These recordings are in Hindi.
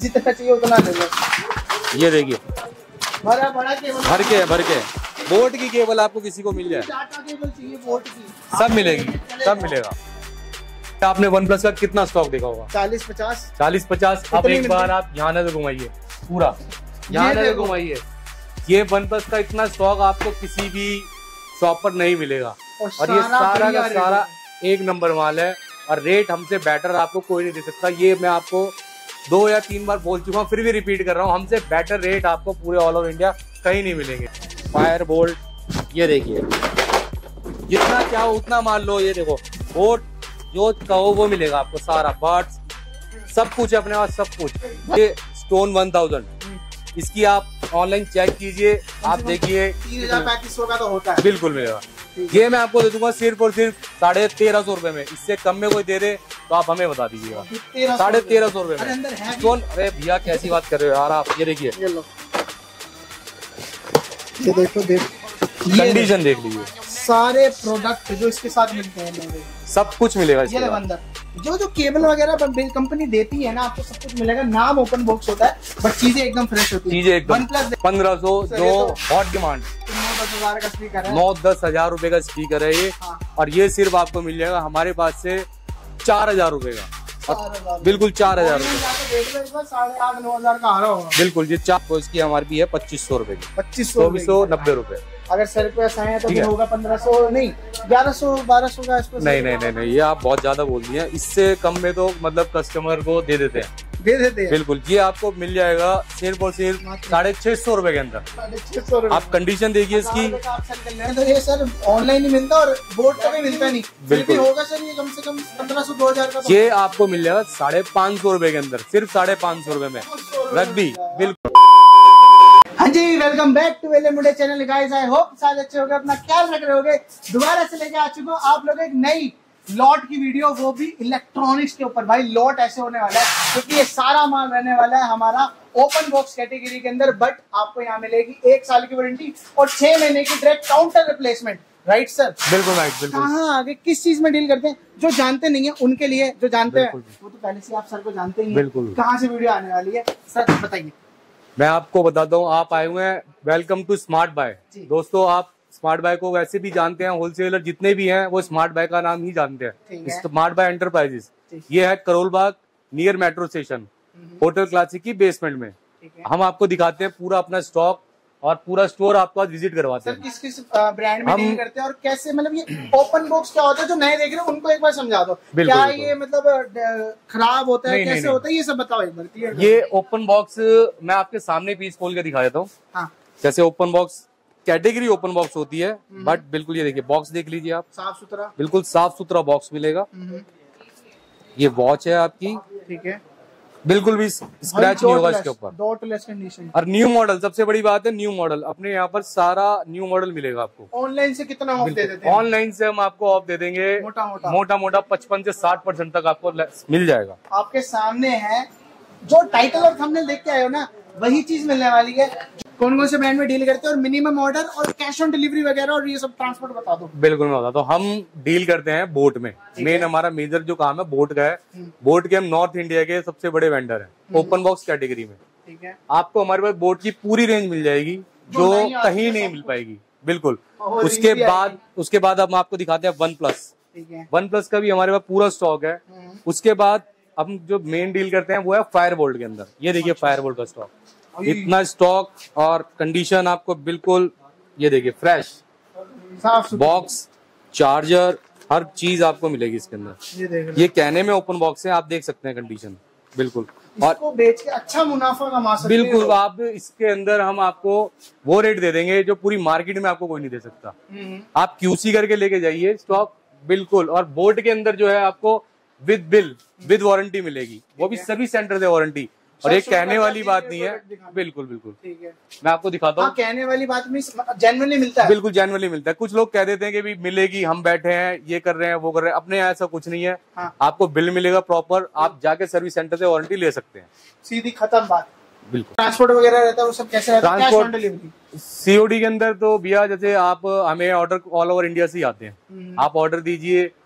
जितना चाहिए उतना ले लो। ये देखिए बड़ा बड़ा केबल भर के बोट की केबल आपको किसी को मिल जाए, टाटा केबल चाहिए बोट की, सब मिलेगी, सब मिलेगा। आपने वन प्लस का कितना स्टॉक देखा होगा? 40-50। अब एक बार आप यहाँ नजर घुमाइए, पूरा यहाँ नजर घुमाइए। ये वन प्लस का इतना स्टॉक आपको किसी भी शॉप पर नहीं मिलेगा, और ये सारा का सारा एक नंबर माल है, और रेट हमसे बेटर आपको कोई नहीं दे सकता। ये मैं आपको 2 या 3 बार बोल चुका हूँ, फिर भी रिपीट कर रहा हूँ, हमसे बेटर रेट आपको पूरे ऑल ओवर इंडिया कहीं नहीं मिलेंगे। फायर बोल्ट, ये देखिए जितना चाहो उतना मान लो। ये देखो बोट जो कहो वो मिलेगा आपको, सारा बर्ड्स सब कुछ है अपने पास, सब कुछ। ये स्टोन 1000, इसकी आप ऑनलाइन चेक कीजिए, आप देखिए 3000-3500 का तो होता है, बिल्कुल मिलेगा। ये मैं आपको दे दूंगा सिर्फ और सिर्फ 1350 रुपए में। इससे कम में कोई दे दे तो आप हमें बता दीजिएगा। 1350 रुपए में स्टोन। अरे भैया कैसी बात कर रहे हो यार आप, ये देखिए ये देखो कंडीशन देख लीजिए, सारे प्रोडक्ट जो इसके साथ मिलते हैं सब कुछ मिलेगा। ये अंदर जो केबल वगैरह कंपनी देती है ना, आपको सब कुछ मिलेगा। नाम ओपन बॉक्स होता है, बट चीजें एकदम फ्रेश होती है। चीजें एकदम 1500 जो हॉट डिमांड 9-10 हजार का स्पीकर है, 9-10 हजार रुपए का स्पीकर है ये। हाँ। और ये सिर्फ आपको मिल जाएगा हमारे पास से 4000 रुपए का, बिल्कुल 4000 रुपए। 8,500-9 हजार का आ रहा होगा बिल्कुल। ये चाप इसकी हमारी है 2500 रुपए की, 2590 रुपए। अगर सर पे आए तो फिर होगा 1500 नहीं 1100-1200 का। नहीं, ये आप बहुत ज्यादा बोल दिए। इससे कम में तो मतलब कस्टमर को दे देते हैं, बिल्कुल। ये आपको मिल जाएगा सिर्फ और सिर्फ 650 रुपए के अंदर। 650 आप कंडीशन देखिए इसकी। तो ये सर ऑनलाइन ही मिलता और बोर्ड का भी मिलता नहीं, बिल्कुल होगा सर ये कम से कम 1500-2000 का। ये आपको मिल जाएगा 550 रुपए के अंदर, सिर्फ 550 रुपए में रग्बी, बिल्कुल। हाँ जी, welcome back to Velle Munde channel guys. I hope सारे अच्छे होंगे, अपना ख्याल रख रहे होंगे। दोबारा से लेके आ चुका हूँ आप लोग एक नई लॉट की वीडियो, वो भी इलेक्ट्रॉनिक्स के ऊपर। भाई लॉट ऐसे होने वाला है क्योंकि ये सारा माल रहने वाला है हमारा ओपन बॉक्स कैटेगरी के अंदर, बट आपको यहाँ मिलेगी 1 साल की वारंटी और 6 महीने की direct counter replacement. Right sir? बिल्कुल राइट, बिल्कुल। कहाँ आगे किस चीज में डील करते हैं, जो जानते नहीं है उनके लिए, जो जानते हैं वो तो पहले से आप सर को जानते ही हैं। कहाँ से वीडियो आने वाली है सर बताइए। मैं आपको बताता हूँ, आप आए हुए हैं वेलकम टू स्मार्ट बाय। दोस्तों आप स्मार्ट बाय को वैसे भी जानते हैं, होलसेलर जितने भी हैं वो स्मार्ट बाय का नाम ही जानते हैं, स्मार्ट बाय एंटरप्राइजेस। ये है Karol Bagh near metro station, hotel classic की बेसमेंट में। हम आपको दिखाते हैं पूरा अपना स्टॉक और पूरा स्टोर आपको आज विजिट करवाते हैं। किस किस ब्रांड में डील करते हैं और कैसे, मतलब ये ओपन बॉक्स क्या होता है, जो नए देख रहे हैं उनको एक बार समझा दो। क्या ये मतलब खराब होता है, कैसे होता है, ये सब बताओ एक बार। ये ओपन बॉक्स मैं आपके सामने पीस खोल के दिखा देता हूँ। हाँ। जैसे open box category open box होती है, बट बिल्कुल ये देखिए बॉक्स देख लीजिए आप, साफ सुथरा, बिल्कुल साफ सुथरा बॉक्स मिलेगा। ये वॉच है आपकी, ठीक है, बिल्कुल भी स्क्रैच नहीं होगा इसके ऊपर। और न्यू मॉडल, सबसे बड़ी बात है न्यू मॉडल, अपने यहाँ पर सारा न्यू मॉडल मिलेगा आपको। ऑनलाइन से कितना ऑफ दे देते हैं? ऑनलाइन से हम आपको ऑफ दे देंगे मोटा 55 से 60% तक आपको मिल जाएगा। आपके सामने है, जो टाइटल और थंबनेल देख के आए हो ना, वही चीज मिलने वाली है। कौन कौन से ब्रांड में डील करते हैं और मिनिमम ऑर्डर और कैश ऑन डिलीवरी वगैरह और ये सब ट्रांसपोर्ट बता दो। बिल्कुल मैं बताता हूँ। हम डील करते हैं बोट में, मेन हमारा मेजर जो काम है बोट का है। बोट के हम नॉर्थ इंडिया के सबसे बड़े वेंडर हैं ओपन बॉक्स कैटेगरी में। ठीक है, आपको हमारे पास बोट की पूरी रेंज मिल जाएगी जो कहीं नहीं मिल पाएगी, बिल्कुल। उसके बाद हम आपको दिखाते हैं वन प्लस का भी हमारे पास पूरा स्टॉक है। उसके बाद हम जो मेन डील करते हैं वो है फायर बोल्ट के अंदर। ये देखिए फायर बोल्ट का स्टॉक, इतना स्टॉक और कंडीशन आपको बिल्कुल, ये देखिए फ्रेश बॉक्स, चार्जर, हर चीज आपको मिलेगी इसके अंदर। ये कहने में ओपन बॉक्स है, आप देख सकते हैं कंडीशन, बिल्कुल। और बेच के अच्छा मुनाफा कमा सकते हैं। बिल्कुल, आप इसके अंदर हम आपको वो रेट दे देंगे जो पूरी मार्केट में आपको कोई नहीं दे सकता। आप QC करके लेके जाइए स्टॉक, बिल्कुल। और बोर्ड के अंदर जो है आपको विद बिल विद वारंटी मिलेगी, वो भी सर्विस सेंटर से वारंटी। और ये कहने वाली बात नहीं है, बिल्कुल बिल्कुल। ठीक है, मैं आपको दिखाता हूँ। कहने वाली बात में जेन्युइनली मिलता है, बिल्कुल जेन्युइनली मिलता है। कुछ लोग कह देते हैं कि भी मिलेगी, हम बैठे हैं, ये कर रहे हैं, वो कर रहे हैं। अपने यहाँ ऐसा कुछ नहीं है। हाँ। आपको बिल मिलेगा प्रॉपर, आप जाके सर्विस सेंटर से वारंटी ले सकते हैं, सीधी खत्म बात। बिल्कुल। ट्रांसपोर्ट वगैरह रहता है, वो सब कैसे रहता है? ट्रांसपोर्ट COD के अंदर तो भैया जैसे आप हमें ऑर्डर ऑल ओवर इंडिया से ही आते हैं, आप ऑर्डर दीजिए,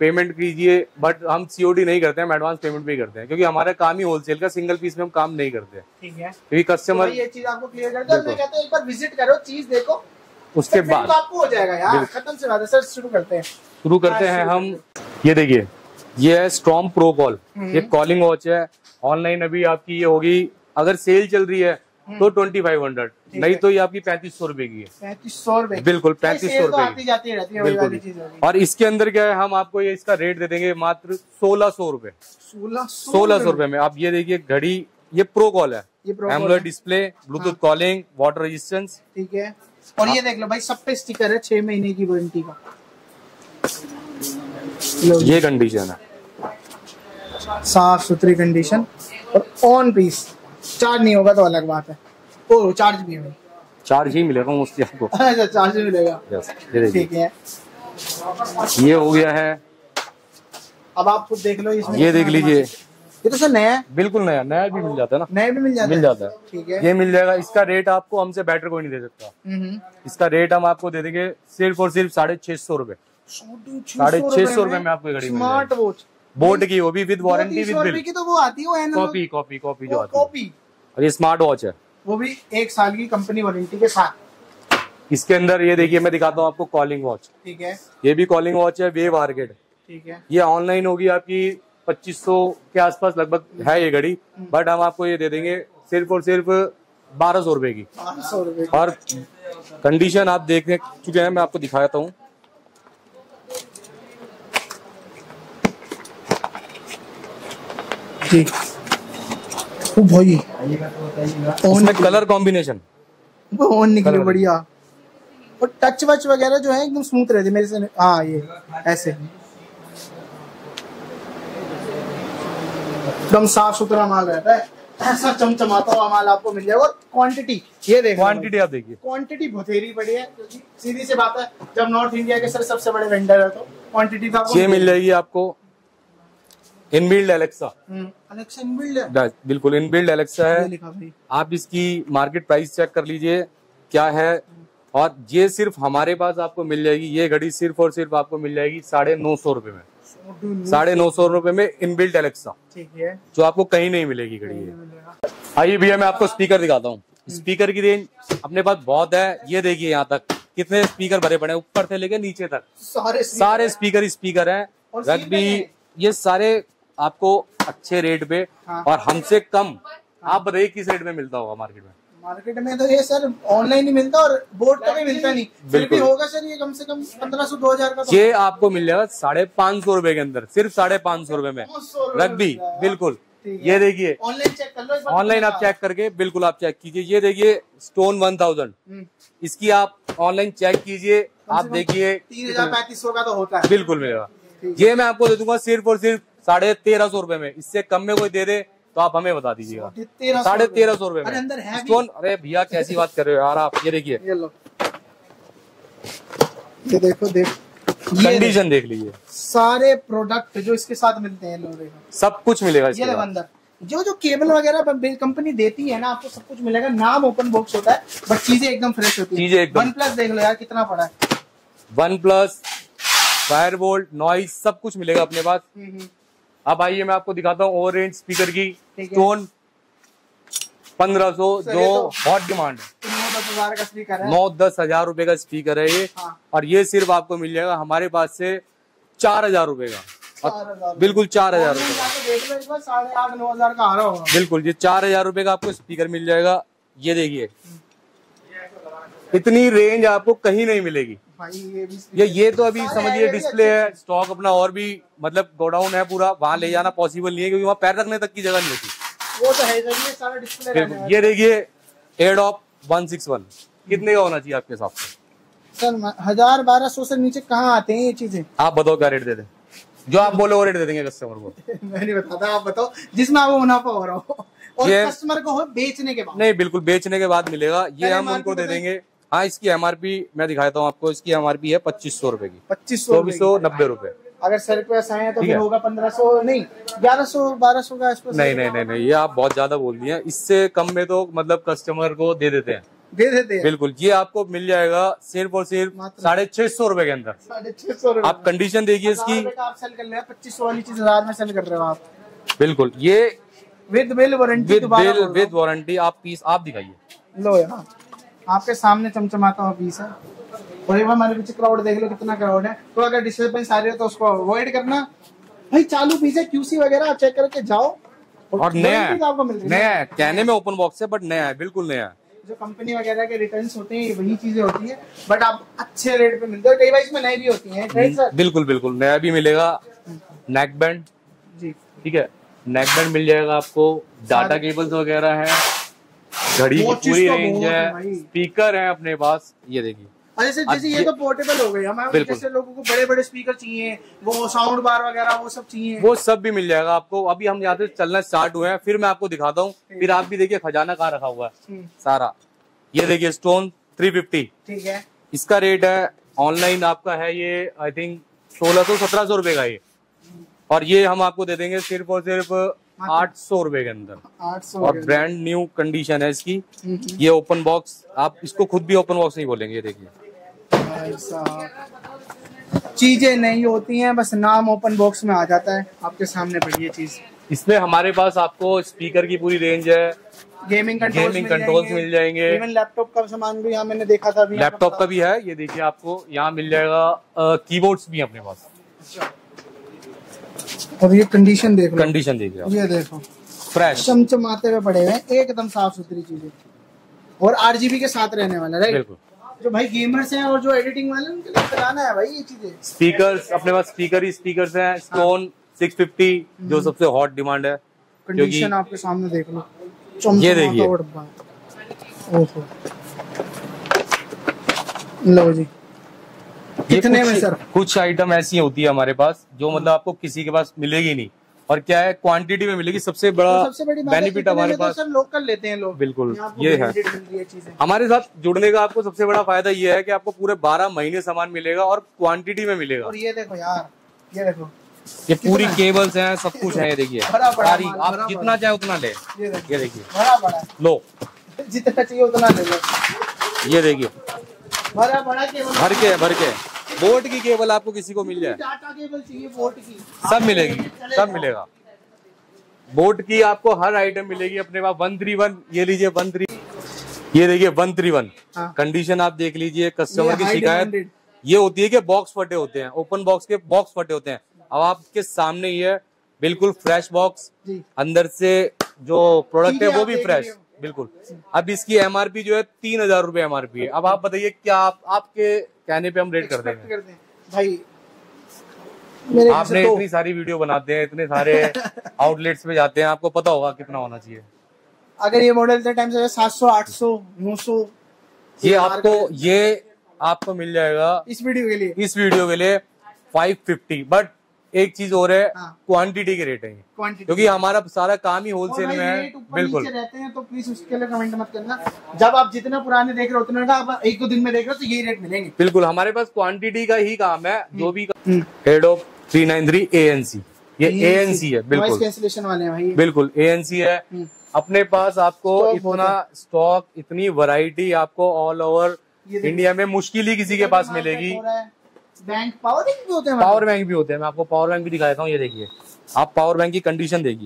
पेमेंट कीजिए, बट हम सीओडी नहीं करते हैं, हम एडवांस पेमेंट भी करते हैं, क्योंकि हमारा काम ही होलसेल का, सिंगल पीस में हम काम नहीं करते हैं। ठीक है, क्योंकि कस्टमर तो ये चीज आपको क्लियर कर दो। मैं कहता हूं एक बार विजिट करो, चीज देखो, उसके बाद तो आपको हो जाएगा यार। खत्म से बात है सर, शुरू करते हैं हम। ये देखिए, ये है स्टॉर्म प्रो कॉल, ये कॉलिंग वॉच है। ऑनलाइन अभी आपकी ये होगी, अगर सेल चल रही है तो 2500, नहीं तो ये आपकी 3500 रुपए की है। 3500 रुपए, बिल्कुल 3500 रुपए आती जाती रहती है, बिल्कुल। और इसके अंदर क्या है, हम आपको ये इसका रेट दे देंगे मात्र 1600 रुपए। 1600 रुपए में आप ये देखिए घड़ी, ये प्रो कॉल है, AMOLED display, Bluetooth calling, water resistance. ठीक है, और ये देख लो भाई, सब पे स्टिकर है 6 महीने की वारंटी का। ये कंडीशन है, साफ सुथरी कंडीशन, और ऑन पीस। चार्ज नहीं होगा तो अलग बात है। ओ चार्ज भी है, चार्ज ही मिलेगा मोस्टली आपको। अच्छा, चार्ज भी मिलेगा। ठीक है, ये हो गया है। अब आप खुद देख लो इसमें, ये देख लीजिए, ये तो सर नया है, बिल्कुल नया, नया भी मिल जाता है ना, नया भी मिल जाता है। ठीक है, ये मिल जाएगा। इसका रेट आपको हमसे बेटर कोई नहीं दे सकता। इसका रेट हम आपको दे देंगे सिर्फ और सिर्फ 650 रुपए। 650 रुपए में आपको घड़ी स्मार्ट वॉच, बोट की, वो भी विद वारंटी विद बिल की। तो वो आती है कॉपी जो आती है, और ये स्मार्ट वॉच है, वो भी 1 साल की कंपनी वारंटी के साथ। इसके अंदर ये देखिए, मैं दिखाता हूँ आपको कॉलिंग वॉच। ठीक है, ये भी कॉलिंग वॉच है, वेव आर्केड। ठीक है, ये ऑनलाइन होगी आपकी 2500 के आसपास लगभग है ये घड़ी, बट हम आपको ये दे देंगे सिर्फ और सिर्फ 1200 रुपए की। 1200 रुपए, और कंडीशन आप देख चुके हैं, मैं आपको दिखाता हूँ। जी ओ भाई, उसमें कलर कॉम्बिनेशन ऑन निकले बढ़िया, और टच वच वगैरह जो है एकदम स्मूथ रहती है मेरे से। हाँ, ये ऐसे एकदम साफ सुथरा माल रहता है, ऐसा चमचमाता हुआ माल आपको मिल जाएगा। और क्वांटिटी, ये देखो, क्वांटिटी आप देखिए, क्वांटिटी बथेरी बड़ी है, क्योंकि सीधी सी बात है, जब नॉर्थ इंडिया के सर सबसे बड़े वेंडर है तो क्वांटिटी का ये मिल जाएगी आपको। इनबिल्ड एलेक्सा, एलेक्सा इनबिल्ड है, बिल्कुल इनबिल्ड एलेक्सा है। लिखा भाई, आप इसकी मार्केट प्राइस चेक कर लीजिए क्या है, और ये सिर्फ हमारे पास आपको मिल जाएगी। ये घड़ी सिर्फ और सिर्फ आपको मिल जाएगी 950 रुपए में। 950 रुपए में इनबिल्ट एलेक्सा, ठीक है, जो आपको कहीं नहीं मिलेगी घड़ी ये। आइए भैया, मैं आपको स्पीकर दिखाता हूँ। स्पीकर की रेंज अपने पास बहुत है। ये देखिए, यहाँ तक कितने स्पीकर भरे पड़े हैं, ऊपर से लेके नीचे तक सारे स्पीकर हैं। रग्बी, ये सारे आपको अच्छे रेट पे, और हमसे कम। आप बताइए किस रेट में मिलता होगा मार्केट में? मार्केट में तो ये सर ऑनलाइन ही मिलता, और बोर्ड का भी मिलता नहीं। बिल्कुल होगा सर, ये कम से कम 1500-2000 का। ये आपको मिल जाएगा 550 रुपए के अंदर, सिर्फ 550 रुपए में रग्बी। बिल्कुल, ये देखिए, ऑनलाइन चेक कर लो, ऑनलाइन आप चेक करके, बिल्कुल आप चेक कीजिए। ये देखिए स्टोन 1000, इसकी आप ऑनलाइन चेक कीजिए, आप देखिए 3000-3500 का तो होता है, बिल्कुल मिलेगा। ये मैं आपको दे दूंगा सिर्फ और सिर्फ 1350 रुपए में। इससे कम में कोई दे दे तो आप हमें बता दीजिएगा। 1350 रुपए में अंदर है स्टोन। अरे भैया, कैसी बात कर रहे हो यार आप। ये देखिए, ये देखो, कंडीशन देख लीजिए, सारे प्रोडक्ट जो इसके साथ मिलते हैं, लोग सब कुछ मिलेगा इसके साथ। अंदर जो केबल वगैरह कंपनी देती है ना, आपको सब कुछ मिलेगा। नाम ओपन बॉक्स होता है, बट चीजें एकदम फ्रेश होती है। चीजें एकदम। OnePlus देख लो यार, कितना पड़ा है। OnePlus, फायरबोल्ट, नॉइज, सब कुछ मिलेगा अपने पास। अब आइए, मैं आपको दिखाता हूँ ओवर रेंज स्पीकर की। टोन 1500, जो हॉट डिमांड है। 9-10 का स्पीकर है, 9-10 हजार रुपए का स्पीकर है ये। और ये सिर्फ आपको मिल जाएगा हमारे पास से 4000 रुपए का। बिल्कुल 4000 रुपए का। देख लो, 8,500-9,000 का आ रहा होगा। बिल्कुल, ये 4000 रुपए का आपको स्पीकर मिल जाएगा। ये देखिए, इतनी रेंज आपको कहीं नहीं मिलेगी भाई। ये तो अभी समझिए डिस्प्ले है, स्टॉक अपना और भी मतलब गोडाउन है पूरा, वहां ले जाना पॉसिबल नहीं है, क्योंकि वहां पैर रखने तक की जगह नहीं होती। वो तो है, ये सारा डिस्प्ले। ये देखिए, एडॉप 161 कितने का होना चाहिए आपके हिसाब से? सर 1000-1200 से नीचे कहाँ आते हैं ये चीजें? आप बताओ क्या रेट दे दें, जो आप बोले वो रेट दे देंगे कस्टमर को। मैं नहीं बताता, आप बताओ जिसमें आपको मुनाफा हो रहा हो, और कस्टमर को हो बेचने के बाद। नहीं, बिल्कुल बेचने के बाद मिलेगा, ये हम उनको दे देंगे। हाँ, इसकी एमआरपी मैं दिखाता हूँ आपको। इसकी एमआरपी है 2500 रुपए की, 2490 रुपए। अगर सर पे ऐसा है तो फिर होगा 1500, नहीं 1100-1200 का आसपास। नहीं, ये आप बहुत ज्यादा बोल दिए। इससे कम में तो मतलब कस्टमर को दे देते हैं। दे देते हैं। बिल्कुल, ये आपको मिल जाएगा सिर्फ और सिर्फ 650 रुपए के अंदर। 650 आप कंडीशन देखिए इसकी। आप सेल कर रहे हैं 2500 वाली चीज 1000 में सेल कर रहे हो आप। बिल्कुल, ये with bill warranty, with warranty. आप पीस आप दिखाइए। लो यार, आपके सामने चमचमाता हुआ पीस है। और एक बार हमारे पीछे क्राउड देख लो कितना क्राउड है। तो अगर डिस्टर्बेंस आ रही है तो उसको अवॉइड करना भाई। चालू पीस है, QC वगैरह आप चेक करके जाओ। और नया है, आपको मिल रही है। नया है, कहने में ओपन बॉक्स है बट नया है, बिल्कुल नया है। जो कंपनी वगैरह के रिटर्न्स होते हैं वही चीजें होती है, बट आप अच्छे रेट पे मिलते हैं। कई बार इसमें नई भी होती है। बिल्कुल बिल्कुल, नया भी मिलेगा। नेक बैंड जी, ठीक है, नेक बैंड मिल जाएगा आपको। डाटा केबल्स वगैरह है, घड़ी की पूरी रेंज है, स्पीकर है अपने पास। ये देखिए, जैसे ये तो पोर्टेबल हो गई। हमारे जैसे लोगों को बड़े बड़े स्पीकर चाहिए, वो साउंड बार वगैरह वो सब चाहिए, वो सब भी मिल जाएगा आपको। अभी हम यहाँ से चलना स्टार्ट हुए हैं, फिर मैं आपको दिखाता हूँ। फिर आप भी देखिए खजाना कहाँ रखा हुआ है सारा। ये देखिए स्टोन 350, ठीक है। इसका रेट है ऑनलाइन आपका है ये आई थिंक 1600-1700 रुपए का ये। और ये हम आपको दे देंगे सिर्फ और सिर्फ 800 रुपए के अंदर। 800 और ब्रांड न्यू कंडीशन है इसकी। ये ओपन बॉक्स, आप इसको खुद भी ओपन बॉक्स नहीं बोलेंगे। ये देखिए चीजें नहीं होती हैं, बस नाम ओपन बॉक्स में आ जाता है। आपके सामने पड़ी है चीज। इसमें हमारे पास आपको स्पीकर की पूरी रेंज है, गेमिंग कंट्रोल्स मिल जाएंगे। इवन लैपटॉप का सामान भी यहाँ मैंने देखा था। लैपटॉप का भी है, ये देखिए आपको यहाँ मिल जाएगा। कीबोर्ड्स भी अपने पास। और ये कंडीशन देख लो, कंडीशन देख लो, ये देखो फ्रेश चमचमाते हुए पड़े हुए, एकदम साफ सुथरी चीजें। और RGB के साथ रहने वाला, राइट। बिल्कुल, जो भाई गेमर्स हैं और जो एडिटिंग वाले उनके लिए कराना है भाई ये चीजें। स्पीकर्स अपने पास स्पीकर हैं। स्टोन 650 जो सबसे हॉट डिमांड है। कंडीशन आपके सामने देख लो, ये देखिए। लो जी, कितने में सर? कुछ आइटम ऐसी होती है हमारे पास जो मतलब आपको किसी के पास मिलेगी नहीं। और क्या है, क्वांटिटी में मिलेगी। सबसे बड़ी बेनिफिट हमारे पास। सर लोकल लेते हैं लोग। बिल्कुल, ये है हमारे साथ जुड़ने का आपको सबसे बड़ा फायदा ये है कि आपको पूरे 12 महीने सामान मिलेगा और क्वांटिटी में मिलेगा। और ये देखो यार, ये देखो, ये पूरी केबल्स हैं, सब कुछ है। ये देखिए सारी, आप जितना चाहे उतना ले। ये देखिए लो, जितना चाहिए उतना ले लो। ये देखिए बड़ा केबल, भर के बोट की केबल आपको किसी को मिल जाए। टाटा केबल चाहिए बोट की, सब मिलेगी, सब मिलेगा। बोट की आपको हर आइटम मिलेगी अपने पास। 131 ये लीजिए, 13, ये देखिए 131। कंडीशन आप देख लीजिए। कस्टमर की शिकायत ये होती है कि बॉक्स फटे होते हैं, ओपन बॉक्स के बॉक्स फटे होते हैं। अब आपके सामने ये बिल्कुल फ्रेश बॉक्स, अंदर से जो प्रोडक्ट है वो भी फ्रेश, बिल्कुल। अब इसकी MRP जो है 3000 रुपए MRP है। अब आप बताइए क्या आपके कहने पे हम रेट कर देंगे भाई? आपने इतनी सारी वीडियो बनाते हैं, इतने सारे आउटलेट्स पे जाते हैं, आपको पता होगा कितना होना चाहिए। अगर ये मॉडल इतने टाइम से 700, 800, 900 ये आपको मिल जाएगा इस वीडियो के लिए 550। बट एक चीज और है, क्वांटिटी के रेट है क्योंकि हमारा सारा काम ही होलसेल में है। बिल्कुल रहते हैं, तो प्लीज उसके लिए कमेंट मत करना। जब आप जितना पुराने देख रहे हो उतना आप 1-2 दिन में देख रहे हो तो यही रेट मिलेंगे। बिल्कुल, हमारे पास क्वांटिटी का ही काम है। जो भी हेडोफ 393 ANC, ये ANC है। बिल्कुल कैंसिलेशन वाले हैं भाई। बिल्कुल ANC है अपने पास। आपको इतना स्टॉक, इतनी वैरायटी आपको ऑल ओवर इंडिया में मुश्किल ही किसी के पास मिलेगी। बैंक पावर बैंक भी होते हैं। पावर बैंक भी होते हैं। मैं आपको पावर बैंक भी दिखाता हूँ। ये देखिए, आप पावर बैंक की कंडीशन देखिए।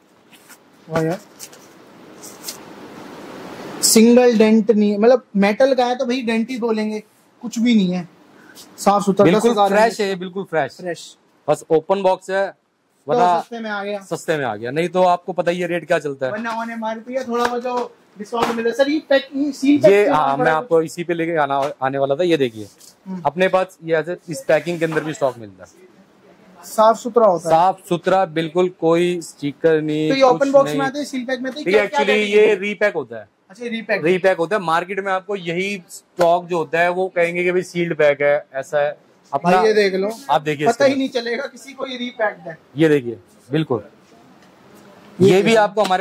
सिंगल डेंट नहीं है, मतलब मेटल का है तो भाई डेंट ही बोलेंगे, कुछ भी नहीं है, साफ सुथरा, बिल्कुल फ्रेश है, बिल्कुल फ्रेश। बस ओपन बॉक्स है, वरना सस्ते में आ गया। नहीं तो आपको पता ही है रेट क्या चलता है। वरना MRP है, थोड़ा बहुत जो डिस्काउंट मिले। सर ये मैं आपको इसी पे लेके आने वाला था। ये देखिए अपने पास ये ऐसे इस पैकिंग के अंदर भी स्टॉक मिलता है। साफ सुथरा होता है, साफ सुथरा बिल्कुल, कोई स्टिकर नहीं। तो ये ओपन बॉक्स में आते हैं, सील पैक में आते हैं। एक्चुअली ये रीपैक होता है। अच्छा, रीपैक होता है। मार्केट में आपको यही स्टॉक जो होता है वो कहेंगे कि भाई सील्ड पैक है, ऐसा है। अपना ये देख लो, आप देखिए, पता ही नहीं चलेगा किसी को ये रीपैक्ड है। ये देखिए बिल्कुल, ये भी आपको हमारे पास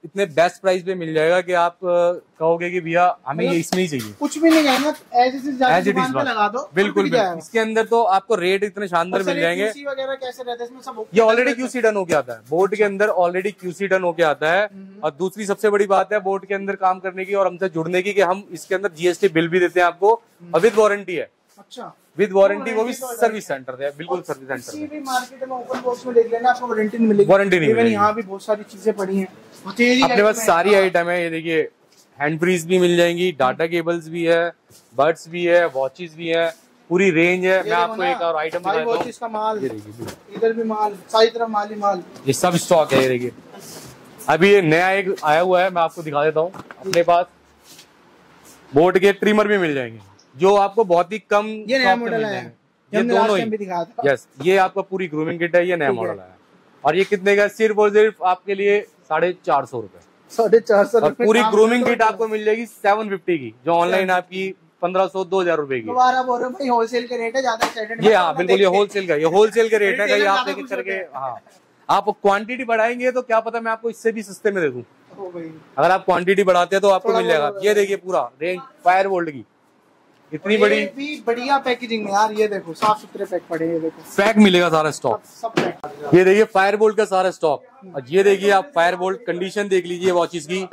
इतने बेस्ट प्राइस पे मिल जाएगा कि आप कहोगे कि भैया हमें ये इसमें ही चाहिए, कुछ भी नहीं कहना, एज इट इज लगा दो। बिल्कुल। इसके अंदर तो आपको रेट इतने शानदार मिल जाएंगे। वगैरह कैसे रहता है इसमें सब? ये ऑलरेडी क्यूसी डन होके आता है, बोर्ड के अंदर ऑलरेडी क्यूसी डन होके आता है। और दूसरी सबसे बड़ी बात है बोर्ड के अंदर काम करने की और हमसे जुड़ने की, कि हम इसके अंदर जीएसटी बिल भी देते हैं आपको और विद वारंटी है। अच्छा, विद वारंटी, वो भी सर्विस सेंटर है, बिल्कुल सर्विस सेंटर। किसी भी मार्केट में ओपन बॉक्स में देख लेना, आपको वारंटी नहीं मिलेगी। वारंटी नहीं मिलेगी। यहाँ भी बहुत सारी चीजें पड़ी हैं अपने पास, सारी आइटम है। ये देखिए हैंड फ्रीज भी मिल जाएंगी, डाटा केबल्स भी है, बड्स भी है, वॉचेस भी है, पूरी रेंज है। मैं आपको एक और आइटम दिखाता हूं। वॉचेस का माल, ये देखिए इधर भी माल, सारी तरफ माल ही माल, ये सब स्टॉक है। ये देखिए अभी ये नया एक आया हुआ है, मैं आपको दिखा देता हूँ। अपने पास बोट के ट्रिमर भी मिल जाएंगे जो आपको बहुत ही कम, ये नया मॉडल है, ये दोनों ही। यस, ये आपका पूरी ग्रूमिंग किट है, ये नया मॉडल है। और ये कितने का? सिर्फ और सिर्फ आपके लिए 450 रुपए। 450 और पूरी ग्रूमिंग किट आपको मिल जाएगी 750 की, जो ऑनलाइन आपकी 1500-2000 रुपए की। होलसेल के रेट है, ज्यादा ये हाँ बिल्कुल, ये होलसेल का, ये होलसेल के रेट है। कहीं आप लेके करके, हाँ आप क्वांटिटी बढ़ाएंगे तो क्या पता मैं आपको इससे भी सस्ते में दे दूं। अगर आप क्वांटिटी बढ़ाते हैं तो आपको मिल जाएगा। ये देखिए पूरा रेंज फायर बोल्ट की, इतनी बड़ी बढ़िया पैकेजिंग में यार। ये देखो साफ सुथरे पैक पड़े, ये देखो पैक मिलेगा सारा स्टॉक, सब पैक। ये देखिए फायर बोल्ट का सारा स्टॉक। और ये देखिए आप फायर बोल्ट कंडीशन देख लीजिए वॉचेस की,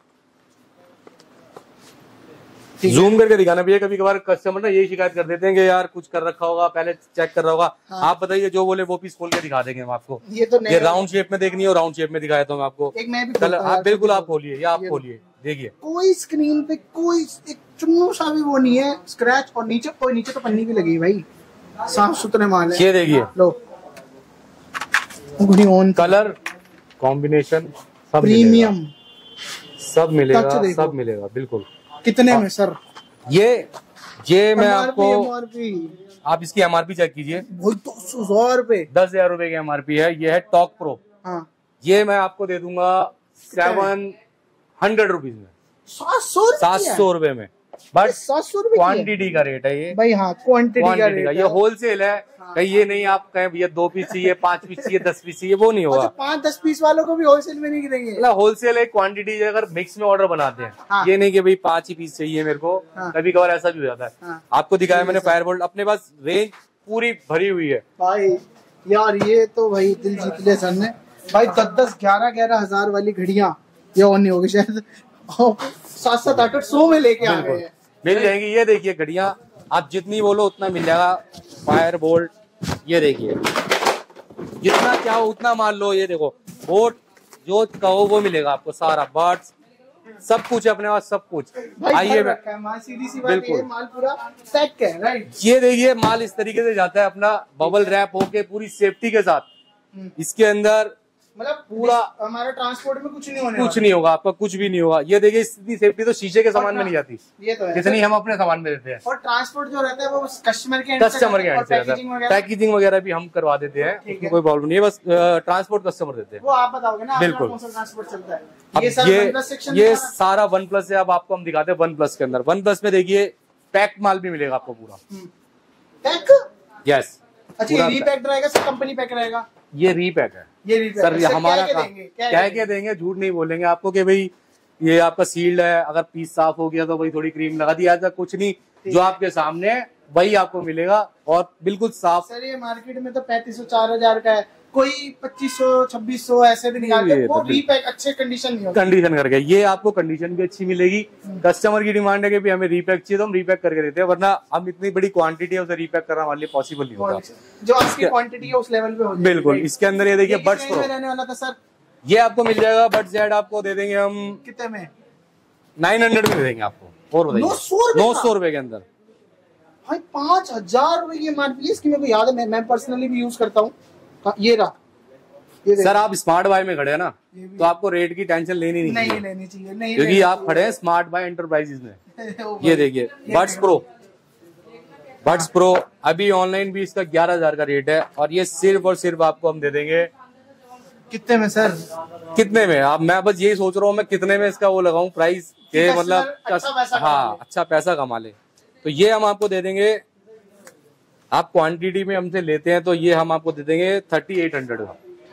जूम करके दिखाना भैया। कभी कभार कस्टमर ना यही शिकायत कर देते हैं कि यार कुछ कर रखा होगा, पहले चेक कर रहा होगा। हाँ। आप बताइए, जो बोले वो पीस खोल के दिखा देंगे हम आपको। ये राउंड शेप में देखनी है, राउंड शेप में दिखाया था मैं आपको। बिल्कुल आप खोलिए, या आप खोलिए, देखिए कोई स्क्रीन पे कोई एक चुन्नू सा भी वो नहीं है स्क्रैच। और नीचे तो पन्नी भी लगी भाई, साफ सुथरे माल है। ये देखिए लो, कलर कॉम्बिनेशन सब प्रीमियम सब मिलेगा, सब मिलेगा बिल्कुल। कितने में सर? ये मैं आपको, आप इसकी एमआरपी चेक कीजिए, 10,000 रुपए, 10,000 रुपए की एमआरपी है। ये है टॉक प्रो। हाँ। ये मैं आपको दे दूंगा 700 रुपीज में, 700 रुपए में। बट 700 रुपए क्वांटिटी का रेट है ये भाई। हाँ, क्वांटिटी का रेट है। ये होलसेल है। हाँ। कहीं ये नहीं आप कहें भैया 2 पीस चाहिए, 5 पीस चाहिए, 10 पीस चाहिए, वो नहीं होगा। 5-10 पीस वालों को भी होलसेल में नहीं देंगे। मतलब होलसेल है, क्वांटिटी अगर मिक्स में ऑर्डर बनाते हैं। हाँ। ये नहीं कि भाई 5 ही पीस चाहिए मेरे को। हाँ। कभी कभार ऐसा भी हो जाता है। हाँ। आपको दिखाया मैंने फायर बोल्ट, अपने पास रेंज पूरी भरी हुई है भाई। यार ये तो भाई दिल जीत लिया सर ने भाई। 10-10, 11-11 हजार वाली घड़ियां ये और नहीं होगी शायद, 700-800 में लेके आ गए हैं, मिल जाएंगी। ये देखिए घड़ियां, आप जितनी बोलो उतना मिल जाएगा। फायर बोल्ट, ये देखिए जितना चाहो उतना मान लो। ये देखो बोट जो कहो वो मिलेगा आपको, सारा बर्ड्स सब कुछ है अपने पास, सब कुछ। आइए बिल्कुल, माल पूरा पैक है, राइट। ये देखिए माल इस तरीके से जाता है अपना, बबल रैप होके पूरी सेफ्टी के साथ। इसके अंदर मतलब पूरा हमारा ट्रांसपोर्ट में कुछ नहीं होगा आपका, कुछ भी नहीं होगा। ये देखिए इतनी सेफ्टी तो शीशे के सामान में नहीं जाती, ये तो है, जितनी हम अपने सामान में देते हैं। और ट्रांसपोर्ट जो रहता है वो कस्टमर के एंड से रहता है। पैकेजिंग वगैरह भी हम करवा देते हैं, कोई प्रॉब्लम नहीं है। बस ट्रांसपोर्ट कस्टमर देते हैं, वो आप बताओगे ना। बिल्कुल, ट्रांसपोर्ट चलता है। अब ये सारा वन प्लस है। अब आपको हम दिखाते हैं वन प्लस के अंदर। वन प्लस में देखिए पैक माल भी मिलेगा आपको पूरा पैक। यस, अच्छा, रीपैक रहेगा सर, कंपनी पैक रहेगा? ये रीपैक है। ये सर हमारा क्या देंगे, झूठ नहीं बोलेंगे आपको कि भाई ये आपका सील्ड है, अगर पीस साफ हो गया तो भाई थोड़ी क्रीम लगा दी, ऐसा कुछ नहीं। जो आपके सामने है वही आपको मिलेगा और बिल्कुल साफ। सर ये मार्केट में तो 3500-4000 का है, कोई 2500-2600 ऐसे भी निकालते हैं। वो रीपैक अच्छे कंडीशन नहीं होता, कंडीशन करके। ये आपको कंडीशन भी अच्छी मिलेगी। कस्टमर की डिमांड है कि हमें रीपैक चाहिए तो हम रीपैक करके देते हैं, वरना हम इतनी बड़ी क्वांटिटी है उसे रीपैक करना हमारे लिए पॉसिबल नहीं होता। जो आपकी क्वांटिटी है उस लेवल पे हो। बिल्कुल। इसके अंदर ये देखिए बड्स प्रो रहने वाला था सर, ये आपको मिल जाएगा। बड्स जेड आपको दे देंगे हम कितने में? 900 में दे देंगे आपको। और बताइए 900 रुपए के अंदर भाई 5000 रुपए की एमआरपी। इसकी मेरे को याद है, मैं पर्सनली भी यूज करता हूँ। ये रहा, ये सर आप स्मार्ट बाय में खड़े हैं ना, तो आपको रेट की टेंशन लेनी नहीं लेनी चाहिए, क्योंकि आप खड़े हैं स्मार्ट बाय एंटरप्राइजेज में। ये देखिए बड्स प्रो, बड्स प्रो अभी ऑनलाइन भी इसका 11,000 का रेट है, और ये सिर्फ और सिर्फ आपको हम दे देंगे कितने में सर? कितने में? आप, मैं बस यही सोच रहा हूँ मैं कितने में इसका वो लगाऊं प्राइस के, मतलब हाँ अच्छा पैसा कमा ले। तो ये हम आपको दे देंगे, आप क्वांटिटी में हमसे लेते हैं तो ये हम आपको दे देंगे 3800 का।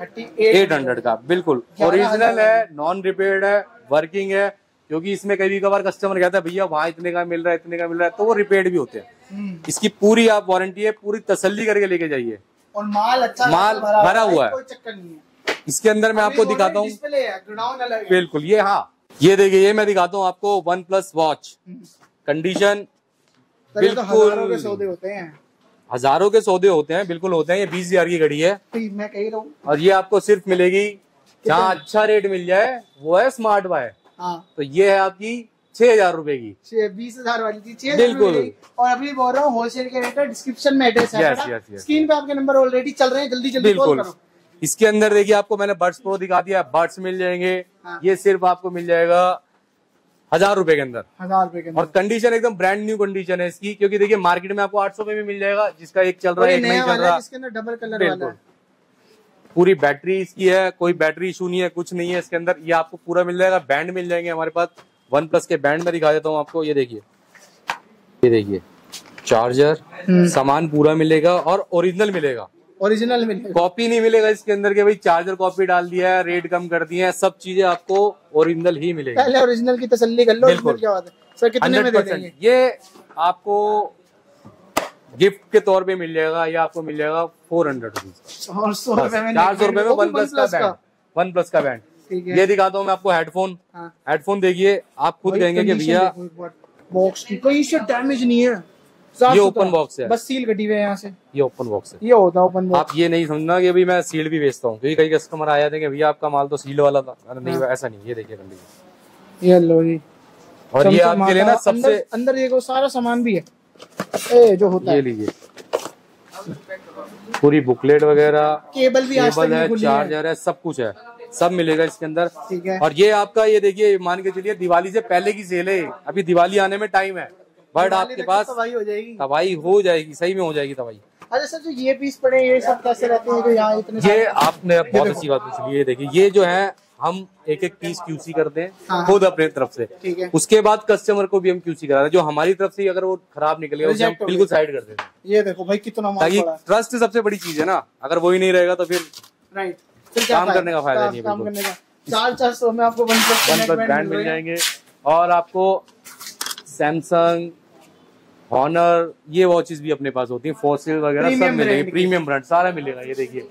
800 का बिल्कुल ओरिजिनल है, नॉन रिपेयर्ड है, वर्किंग है। क्योंकि इसमें कभी कभार कस्टमर कहता है भैया वहाँ इतने का मिल रहा है, इतने का मिल रहा है, तो वो रिपेयर्ड भी होते हैं। इसकी पूरी आप वारंटी है, पूरी तसल्ली करके लेके जाइए। और माल अच्छा, माल भरा हुआ है, कोई चक्कर नहीं है। इसके अंदर मैं आपको दिखाता हूँ बिल्कुल। ये हाँ, ये देखिए, ये मैं दिखाता हूँ आपको वन प्लस वॉच कंडीशन बिल्कुल। हजारों के सौदे होते हैं, हजारों के सौदे होते हैं, बिल्कुल होते हैं। ये 20,000 की घड़ी है, मैं कह रहा हूँ। और ये आपको सिर्फ मिलेगी जहाँ अच्छा रेट मिल जाए, वो है स्मार्ट बाय। तो ये है आपकी 6,000 रुपए की, 20,000 वाली थी, 6,000 बिल्कुल। और अभी बोल रहा हूँ होलसेल के रेट है, डिस्क्रिप्शन में एड्रेस है, स्क्रीन पे आपके नंबर ऑलरेडी चल रहे हैं, जल्दी जल्दी कॉल करो। इसके अंदर देखिए, आपको मैंने बड्स प्रो दिखा दिया, बड्स मिल जाएंगे। ये सिर्फ आपको मिल जाएगा 1,000 रुपए के अंदर, 1,000 रुपए के अंदर। और कंडीशन एकदम ब्रांड न्यू कंडीशन है इसकी। क्योंकि देखिए मार्केट में आपको 800 में भी मिल जाएगा, जिसका एक चल रहा है, एक नहीं चल रहा। इसके अंदर डबल कलर वाला है। पूरी बैटरी इसकी है, कोई बैटरी इशू नहीं है, कुछ नहीं है इसके अंदर। ये आपको पूरा मिल जाएगा, बैंड मिल जाएंगे हमारे पास। वन प्लस के बैंड में दिखा देता हूँ आपको। ये देखिए, ये देखिए, चार्जर, सामान पूरा मिलेगा और ओरिजिनल मिलेगा। ओरिजिनल मिलेगा, कॉपी नहीं मिलेगा इसके अंदर के भाई चार्जर कॉपी डाल दिया है, रेट कम कर दिए हैं, सब चीजें आपको ओरिजिनल ही मिलेगी। पहले ओरिजिनल की तसल्ली कर लो। बिल्कुल, क्या बात है सर, कितने में दे देंगे? ये आपको गिफ्ट के तौर पे मिल जाएगा, या आपको मिल जाएगा 400 रुपीज, 400 रुपए में 1 प्लस का बैंड, 1 प्लस का बैंड। ये दिखाता हूँ मैं आपको हेडफोन। हेडफोन देखिए, आप खुद कहेंगे कि भैया बॉक्स की कोई डैमेज नहीं है, ये ओपन बॉक्स है, बस सील कटी हुई है यहाँ से। ये ओपन बॉक्स है, ये होता है ओपन बॉक्स। आप ये नहीं समझना कि अभी मैं सील भी बेचता हूँ, क्योंकि कई कस्टमर आ जाते हैं कि भैया आपका माल तो सील वाला था। नहीं, ऐसा नहीं। ये देखिए कंडीशन, ये लो जी। और ये आपके लिए ना सबसे अंदर देखो सारा सामान भी है जो होता है। ये लीजिए, पूरी बुकलेट वगैरह, केबल भी है, चार्जर है, सब कुछ है, सब मिलेगा इसके अंदर। ठीक है। और ये आपका, ये देखिए, मान के चलिए दिवाली से पहले की सेल है, अभी दिवाली आने में टाइम है, बट आपके पास तबाही हो जाएगी, तबाही हो जाएगी, सही में हो जाएगी तबाही। अच्छा सर, जो ये पीस पड़े ये सब कैसे रहते हैं जो यहाँ इतने? ये आपने बहुत अच्छी बात पूछ ली। ये देखिए, ये जो है हम एक एक पीस क्यूसी करते हैं खुद अपने तरफ से। ठीक है। उसके बाद कस्टमर को भी हम क्यूसी कराते हैं, जो हमारी तरफ से अगर वो खराब निकलेगा उसे हम बिल्कुल साइड कर देते हैं। ये देखो भाई कितना माल पड़ा है। ट्रस्ट सबसे बड़ी चीज है ना, अगर वो ही नहीं रहेगा तो फिर राइट, काम करने का फायदा नहीं है। काम करने का 400 में आपको वन प्लस बैंड मिल जाएंगे, और आपको सैमसंग, हॉनर, ये वॉचेस भी अपने पास होती हैं, फॉसिल वगैरह सब मिलेंगे, प्रीमियम ब्रांड सारा मिलेगा। ये देखिए,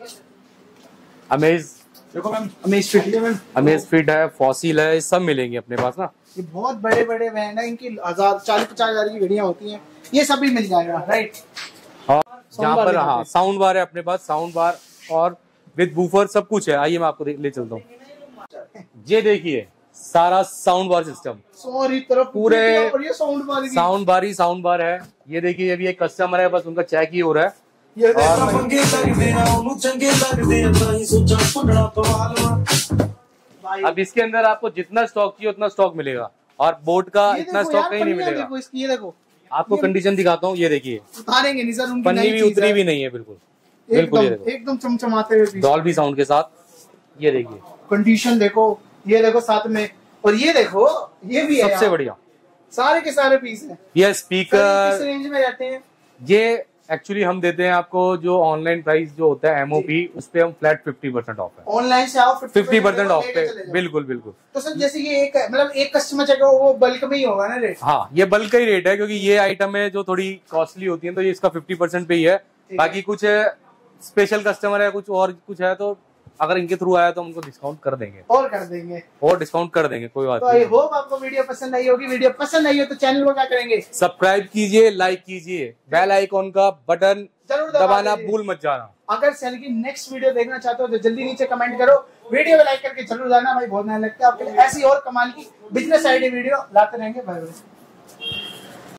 अमेज फिट है, फॉसिल है, ये सब मिलेंगे अपने पास ना। ये बहुत बड़े बड़े ब्रांड है, इनकी 40-50 हजार की घड़ियां होती हैं, ये सब भी मिल जाएगा। राइट, और यहाँ पर हाँ साउंड बार है अपने पास, साउंड बार और विद बूफर सब कुछ है। आइए मैं आपको ले चलता हूँ। ये देखिए, सारा साउंड बार सिस्टम पूरे साउंड बार है। ये देखिए, अभी एक कस्टमर है, बस उनका चेक ही हो रहा है। अब इसके अंदर आपको जितना स्टॉक चाहिए उतना स्टॉक मिलेगा, और बोट का इतना स्टॉक कहीं नहीं मिलेगा। ये देखो, आपको कंडीशन दिखाता हूँ। ये देखिए, उतारेंगे नहीं सर, पन्नी भी उतरी भी नहीं है, बिल्कुल बिल्कुल एकदम चमचमाते हुए डॉल्बी साउंड के साथ। ये देखिए कंडीशन देखो, ये देखो साथ में, और ये देखो ये भी है सबसे बढ़िया, सारे के सारे पीस है। ये स्पीकर किस रेंज में रहते हैं? ये एक्चुअली हम देते हैं आपको जो ऑनलाइन प्राइस जो होता है MOP, उस पे हम फ्लैट 50% ऑफ है। ऑनलाइन से आओ 50% ऑफ पे, बिल्कुल बिल्कुल। तो सर जैसे ये एक मतलब एक कस्टमर चाहिए वो बल्क में ही होगा ना रेट? हाँ, ये बल्क का ही रेट है, क्योंकि ये आइटम है जो थोड़ी कॉस्टली होती है, तो ये इसका 50% पे ही है। बाकी कुछ स्पेशल कस्टमर है, कुछ और कुछ है, तो अगर इनके थ्रू आया तो उनको डिस्काउंट कर देंगे, और डिस्काउंट कर देंगे, कोई बात नहीं। आई होप आपको वीडियो पसंद आई होगी। वीडियो पसंद आई हो तो चैनल को क्या करेंगे? सब्सक्राइब कीजिए, लाइक कीजिए, बेल आइकॉन का बटन जरूर दबाना भूल मत जाना। अगर सर की नेक्स्ट वीडियो देखना चाहते हो तो जल्दी नीचे कमेंट करो, वीडियो को लाइक करके जरूर जाना भाई, बहुत मेहनत लगता है आपके लिए। ऐसी और कमाल की बिजनेस आइडिया वीडियो लाते रहेंगे। Bye bye.